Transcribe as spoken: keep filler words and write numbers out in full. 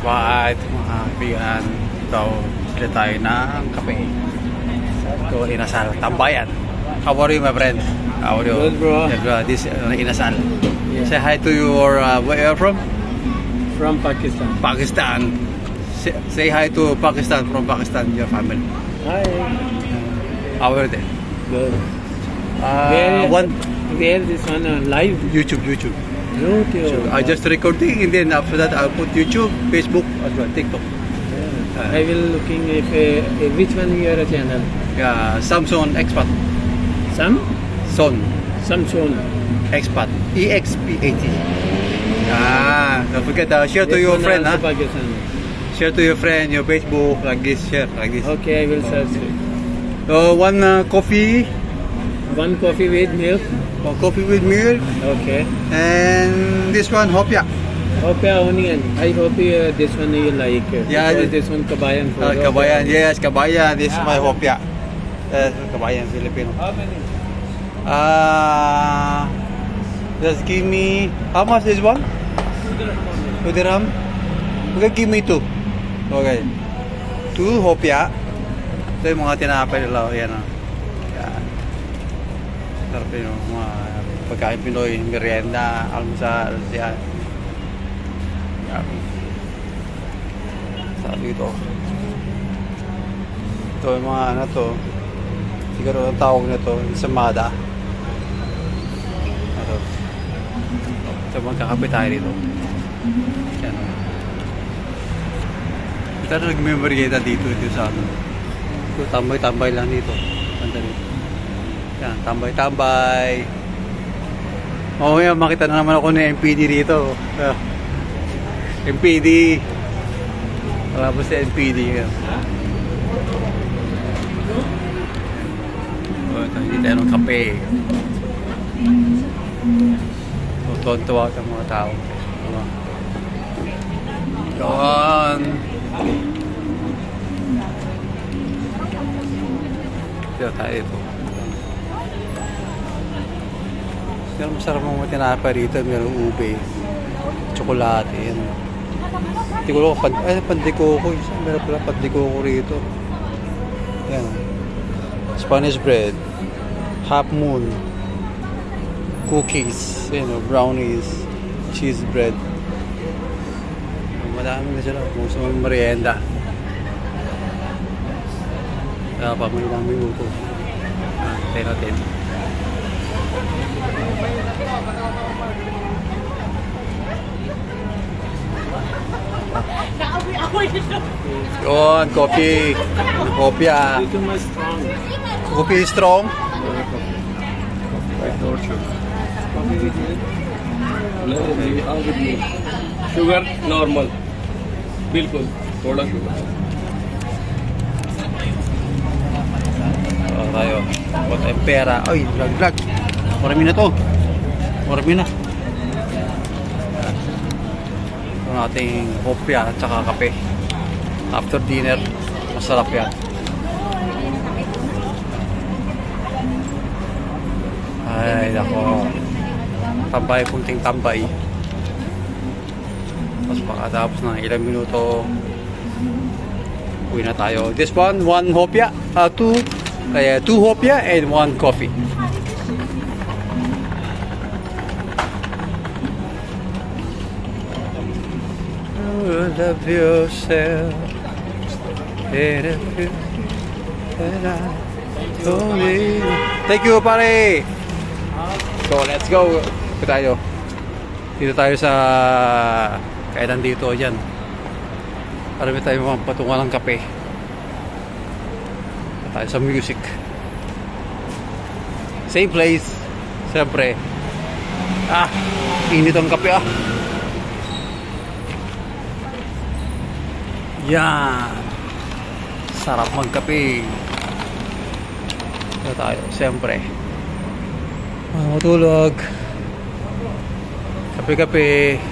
Right, mga kaibigan. Ito, sila tayo ng kape. Ito, Inasal, Tambayan. How are you, my friend? How are you? Good, bro. Yeah, bro. This is uh, Inasal. Yeah. Say hi to your, uh, where are you from? From Pakistan. Pakistan. Say, say hi to Pakistan, from Pakistan, your family. Hi. How are they? Good. Uh, Where, one where this one uh, live? YouTube, YouTube. YouTube. I just recording, and then after that I'll put YouTube, Facebook, as well, TikTok. Yeah. I will looking if uh, which one your channel. Yeah, Samsung Expat. Some? Son. Samsung. Expat. E X P A T. Ah, don't forget to uh, share to This your one friend, also huh? Pakistan. Share to your friend, your Facebook, like this, share, like this. Okay, I will search it. So, one uh, coffee, One coffee with milk. one coffee with milk, Okay. and this one, hopya. Hopya onion. I hope uh, this one you like. Uh, Yeah, because this- this one kabayan food. Uh, kabayan, yes, kabayan, this is my Ah. hopya. Yes, kabayan, Filipino. How many? Ah, just give me, how much is one? Two dirham? Okay, give me two. Okay. Two hopya. Ito yung mga tinapay nila. Yan o. Yan. Sarap yun o. Mga pagkain Pinoy, merienda, almusal, yan. Yan. Sarap ito. Ito yung mga ano to. Siguro ang tawag na to, ensamada. Ito. Ito magkakape tayo dito. Yan o. Ito na nag-memorieta dito dito sa ano. Ito, tambay-tambay lang dito. Ganda dito. Yan, tambay-tambay. Oo, yan, makita na naman ako ng M P D dito. Uh, M P D. Wala po si M P D. Yan. Oh, hindi tayo ng kape. Tuwan-tuwa ang mga tao. Diba? Doon. Dito tayo dito. Pero masarap mga tinapay rito. Mayroong ube, tsokolate. Yan. Hindi ko lang pad ay, pandikoko. Meron pala pandikoko rito. Yan. Spanish bread, half moon, cookies, you know, brownies, cheese bread. Madami na sila. Gusto mong merienda. Kaya pa may dami luto. Ah, tayo natin. Yun, coffee. Kopya. Little more strong. Coffee strong. Coffee with milk. No, all with milk. Sugar normal. बिल्कुल थोड़ा sugar. So, tayo. What tayong pera. Ay, vlog vlog. Marami na to. Marami na. Ito nating hopya at saka kape. After dinner, masarap yan. Ay, nako. Tambay, kunting tambay. Tapos makatapos ng ilang minuto, uwi na tayo. This one, one hopya, uh, two, uh, two hopya and one coffee. Oh, love yourself. Thank you, pare. So, let's go. Dito tayo. Dito tayo sa kainan dito. Yan. Marami tayo mga patungan ng kape. Dito tayo sa music. Same place. Siyempre. Ah, init ang kape ah. Yan. Sarap magkape. Dito tayo. Siyempre. Matulog. Kape-kape.